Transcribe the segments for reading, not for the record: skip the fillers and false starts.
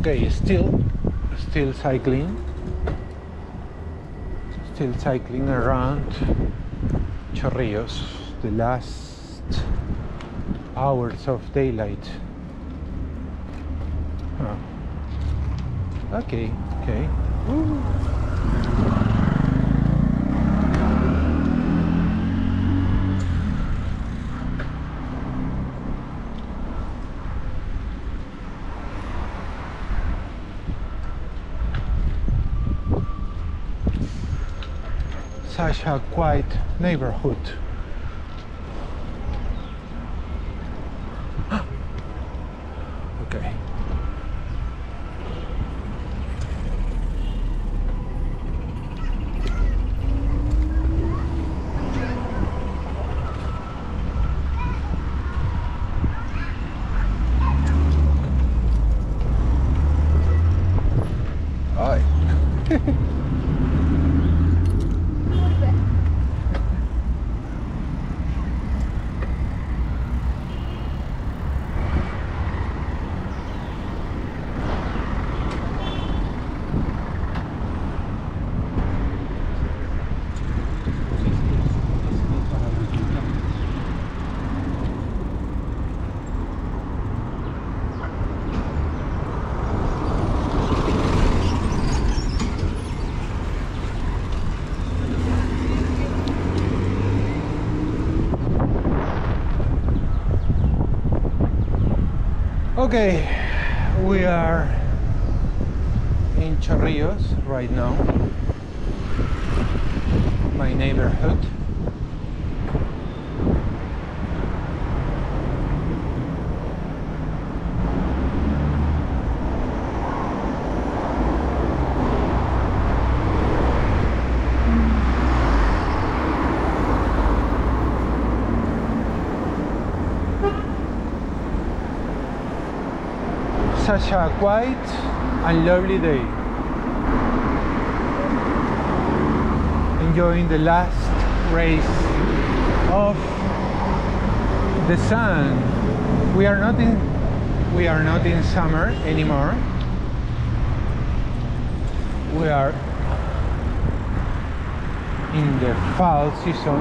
Okay, still cycling around Chorrillos, the last hours of daylight. Okay. Ooh. Such a quiet neighborhood. Okay. Ay. Okay, we are in Chorrillos right now, my neighborhood. Such a quiet and lovely day. Enjoying the last rays of the sun. We are not in summer anymore. We are in the fall season.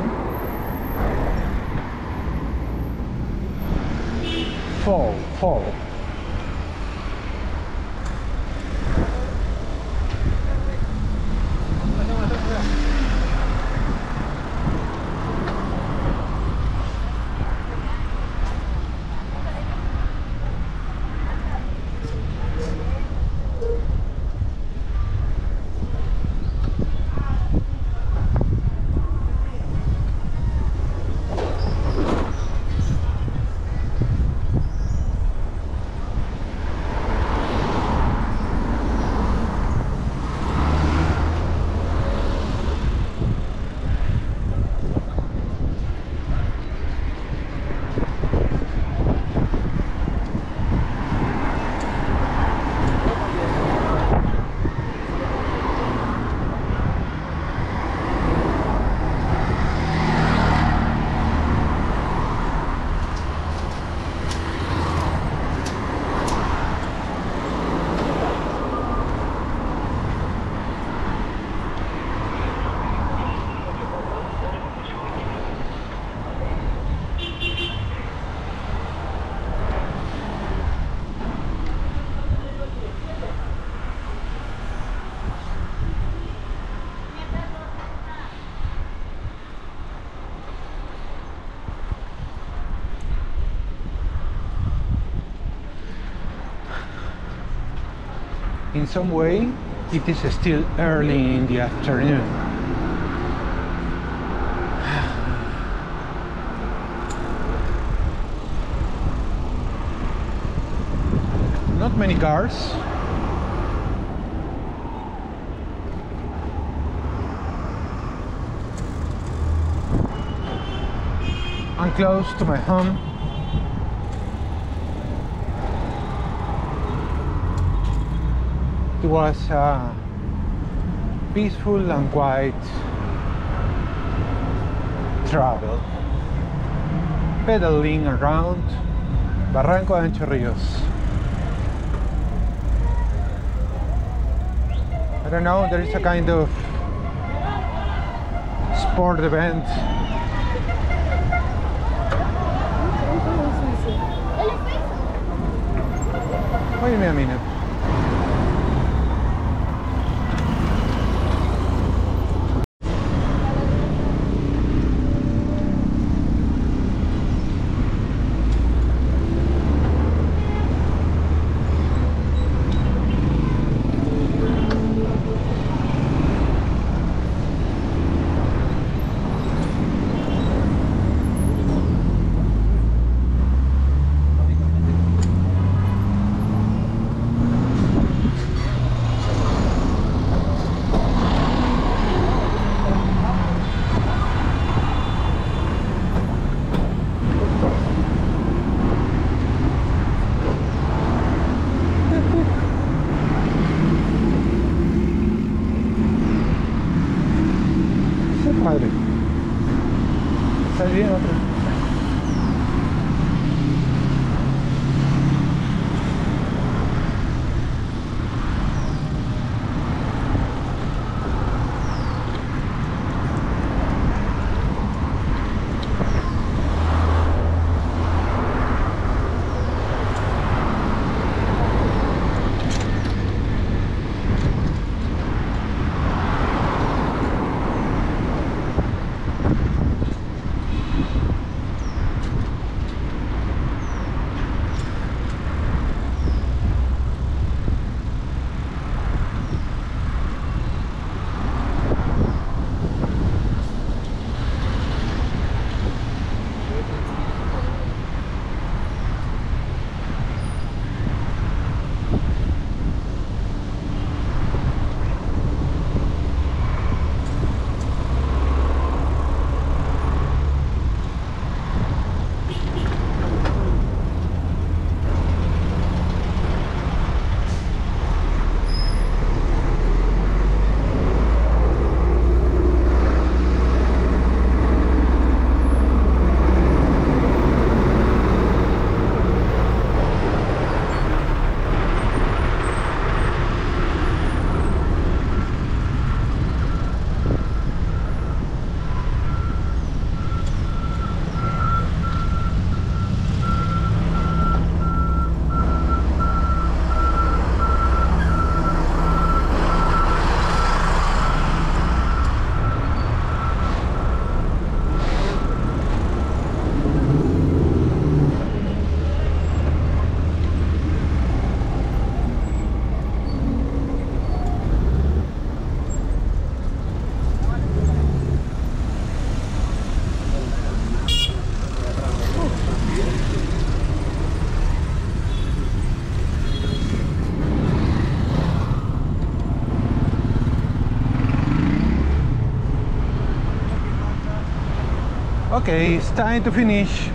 Fall. In some way, it is still early in the afternoon. Not many cars. I'm close to my home. It was peaceful and quiet travel, pedaling around Barranco and Chorrillos. I don't know, there is a kind of sport event. Wait a minute. Padre. ¿Está bien otro? Okay, it's time to finish.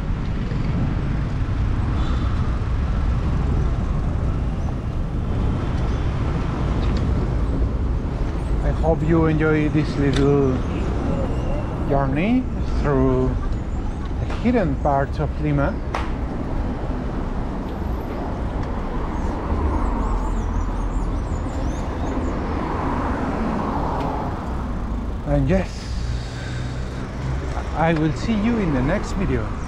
I hope you enjoy this little journey through the hidden parts of Lima. And yes, I will see you in the next video.